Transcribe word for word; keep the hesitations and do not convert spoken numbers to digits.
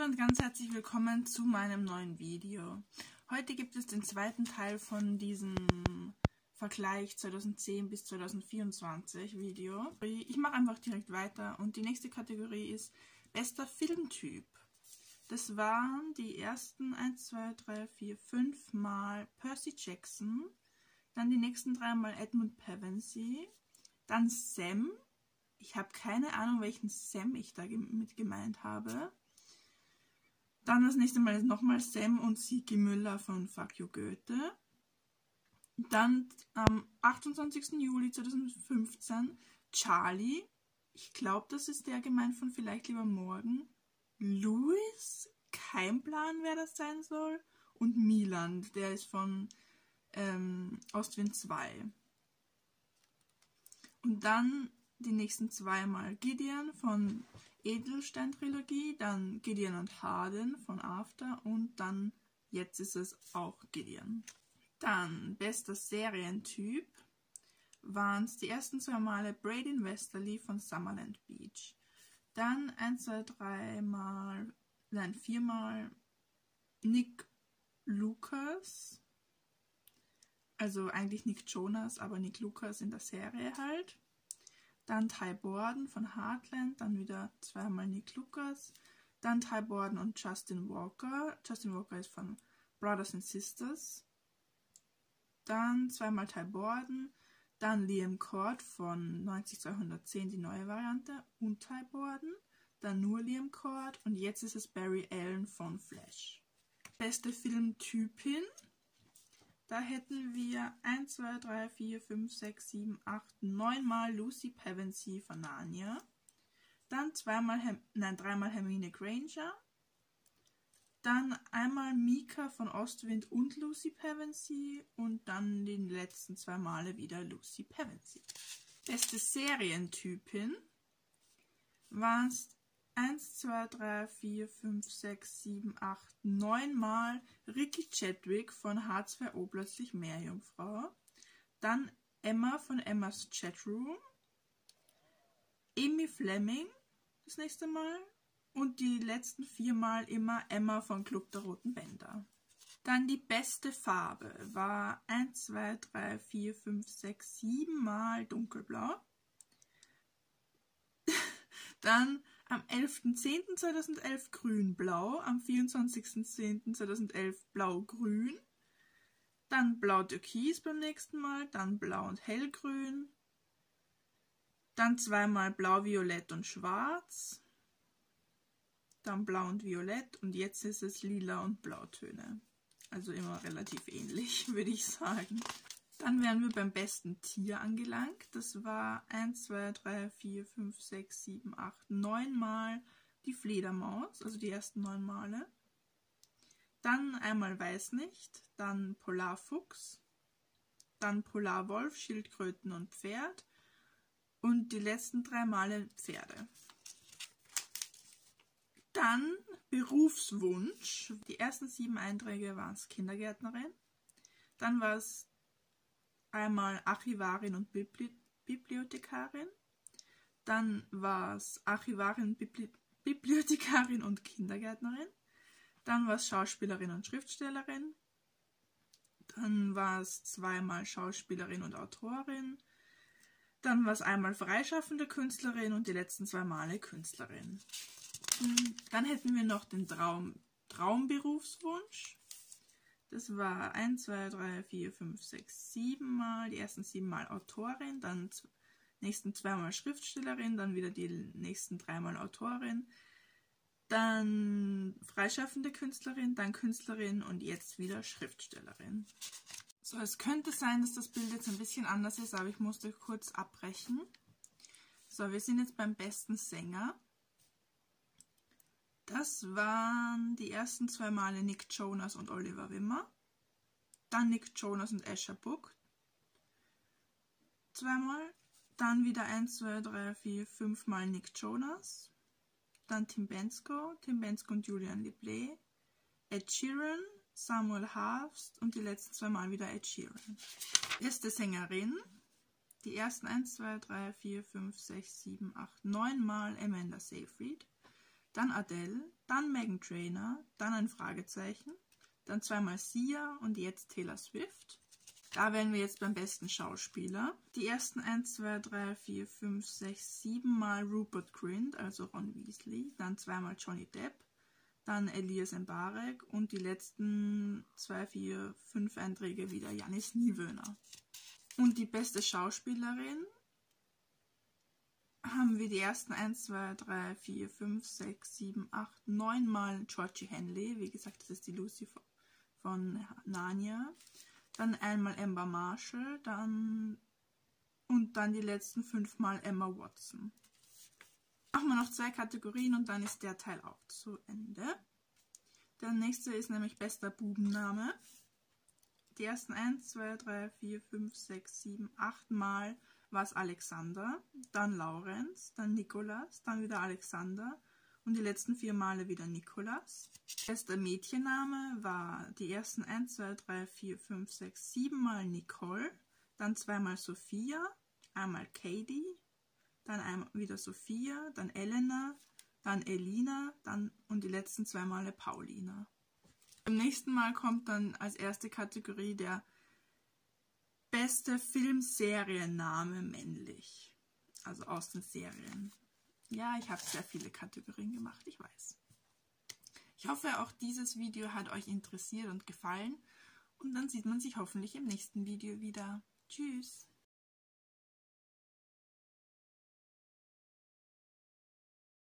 und ganz herzlich willkommen zu meinem neuen Video. Heute gibt es den zweiten Teil von diesem Vergleich zweitausendzehn bis zweitausendvierundzwanzig Video. Ich mache einfach direkt weiter und die nächste Kategorie ist bester Filmtyp. Das waren die ersten eins, zwei, drei, vier, fünf Mal Percy Jackson, dann die nächsten drei Mal Edmund Pevensey, dann Sam. Ich habe keine Ahnung, welchen Sam ich da mit gemeint habe. Dann das nächste Mal ist nochmal Sam und Sigi Müller von Fuck You Goethe. Dann am achtundzwanzigsten Juli zweitausendfünfzehn Charlie. Ich glaube, das ist der gemeint von Vielleicht lieber morgen. Louis, kein Plan, wer das sein soll. Und Milan, der ist von ähm, Ostwind zwei. Und dann die nächsten zweimal Gideon von Edelstein-Trilogie, dann Gideon und Harden von After und dann jetzt ist es auch Gideon. Dann bester Serientyp waren es die ersten zwei Male Braden Westerly von Summerland Beach. Dann ein, zwei, drei Mal, nein, viermal Nick Lucas. Also eigentlich Nick Jonas, aber Nick Lucas in der Serie halt. Dann Ty Borden von Heartland, dann wieder zweimal Nick Lucas. Dann Ty Borden und Justin Walker. Justin Walker ist von Brothers and Sisters. Dann zweimal Ty Borden. Dann Liam Cord von neunzig zweihundertzehn, die neue Variante. Und Ty Borden. Dann nur Liam Cord. Und jetzt ist es Barry Allen von Flash. Beste Filmtypin. Da hätten wir eins, zwei, drei, vier, fünf, sechs, sieben, acht, neun Mal Lucy Pevensey von Narnia. Dann zweimal, Hem nein, dreimal Hermine Granger. Dann einmal Mika von Ostwind und Lucy Pevensey. Und dann die letzten zwei Male wieder Lucy Pevensey. Beste Serientypin waren es eins, zwei, drei, vier, fünf, sechs, sieben, acht, neun Mal Ricky Chadwick von H zwei O plötzlich Meerjungfrau. Dann Emma von Emmas Chatroom. Amy Fleming das nächste Mal. Und die letzten vier Mal immer Emma von Club der Roten Bänder. Dann die beste Farbe war eins, zwei, drei, vier, fünf, sechs, sieben Mal dunkelblau. Dann am elften zehnten zweitausendelf grün-blau, am vierundzwanzigsten zehnten zweitausendelf blau-grün, dann blau-türkis beim nächsten Mal, dann blau und hellgrün, dann zweimal blau-violett und schwarz, dann blau und violett und jetzt ist es lila und blautöne. Also immer relativ ähnlich, würde ich sagen. Dann wären wir beim besten Tier angelangt. Das war eins, zwei, drei, vier, fünf, sechs, sieben, acht, neun Mal die Fledermaus, also die ersten neun Male. Dann einmal Weißnicht, dann Polarfuchs, dann Polarwolf, Schildkröten und Pferd und die letzten drei Male Pferde. Dann Berufswunsch. Die ersten sieben Einträge waren es Kindergärtnerin. Dann war es einmal Archivarin und Bibli Bibliothekarin, dann war es Archivarin, Bibli Bibliothekarin und Kindergärtnerin, dann war es Schauspielerin und Schriftstellerin, dann war es zweimal Schauspielerin und Autorin, dann war es einmal freischaffende Künstlerin und die letzten zwei Male Künstlerin. Dann hätten wir noch den Traum Traumberufswunsch. Das war eins, zwei, drei, vier, fünf, sechs, sieben Mal, die ersten sieben Mal Autorin, dann nächsten zweimal Schriftstellerin, dann wieder die nächsten dreimal Autorin, dann freischaffende Künstlerin, dann Künstlerin und jetzt wieder Schriftstellerin. So, es könnte sein, dass das Bild jetzt ein bisschen anders ist, aber ich musste kurz abbrechen. So, wir sind jetzt beim besten Sänger. Das waren die ersten zwei Male Nick Jonas und Oliver Wimmer. Dann Nick Jonas und Asher Book. Zweimal. Dann wieder eins, zwei, drei, vier, fünf Mal Nick Jonas. Dann Tim Bensko, Tim Bensko und Julian Leblé. Ed Sheeran, Samuel Harfst und die letzten zwei Mal wieder Ed Sheeran. Erste Sängerin. Die ersten eins, zwei, drei, vier, fünf, sechs, sieben, acht, neun Mal Amanda Seyfried. dann Adele, dann Meghan Trainor, dann ein Fragezeichen, dann zweimal Sia und jetzt Taylor Swift. Da wären wir jetzt beim besten Schauspieler. Die ersten eins, zwei, drei, vier, fünf, sechs, sieben Mal Rupert Grint, also Ron Weasley, dann zweimal Johnny Depp, dann Elias Mbarek und die letzten zwei, vier, fünf Einträge wieder Jannis Niewöhner. Und die beste Schauspielerin haben wir die ersten eins, zwei, drei, vier, fünf, sechs, sieben, acht, neun Mal Georgie Henley. Wie gesagt, das ist die Lucy von Narnia. Dann einmal Emma Marshall, dann und dann die letzten fünf Mal Emma Watson. Machen wir noch zwei Kategorien und dann ist der Teil auch zu Ende. Der nächste ist nämlich bester Bubenname. Die ersten eins, zwei, drei, vier, fünf, sechs, sieben, acht Mal war es Alexander, dann Laurenz, dann Nikolas, dann wieder Alexander und die letzten vier Male wieder Nikolas. Bester Mädchenname war die ersten eins, zwei, drei, vier, fünf, sechs, sieben Mal Nicole, dann zweimal Sophia, einmal Katie, dann einmal wieder Sophia, dann Elena, dann Elina, dann und die letzten zwei Male Paulina. Beim nächsten Mal kommt dann als erste Kategorie der beste Filmserienname männlich. Also aus den Serien. Ja, ich habe sehr viele Kategorien gemacht, ich weiß. Ich hoffe, auch dieses Video hat euch interessiert und gefallen. Und dann sieht man sich hoffentlich im nächsten Video wieder. Tschüss!